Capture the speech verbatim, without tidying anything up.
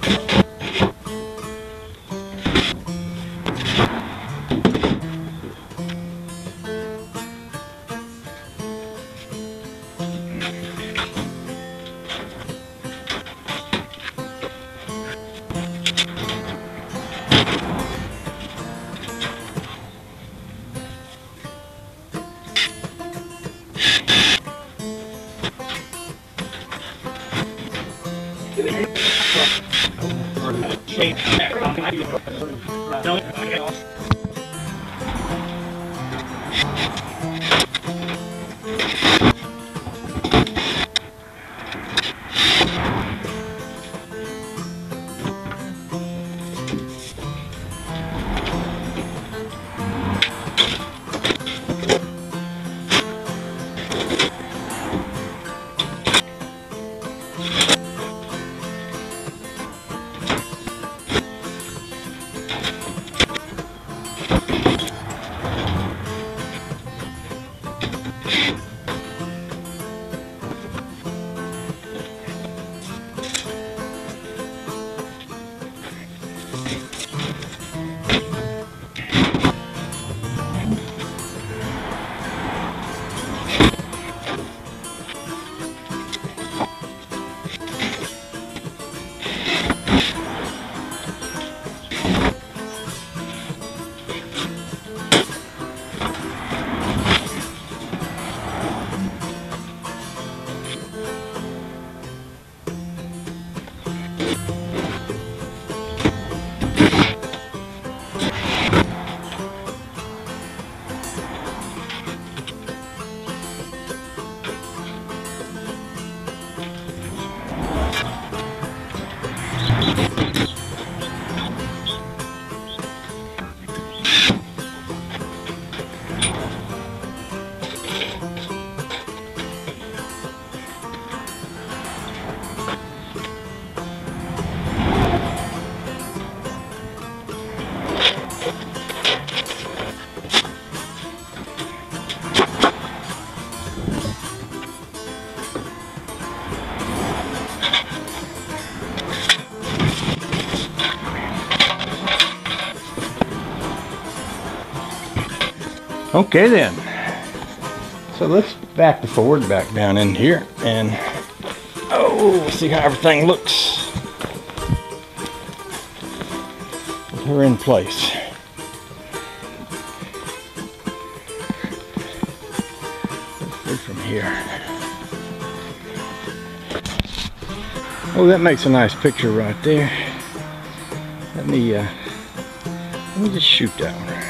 Okay then, so let's back the Ford back down in here and oh, see how everything looks with her in place. Let's from here. Oh, that makes a nice picture right there. Let me uh, let me just shoot that one.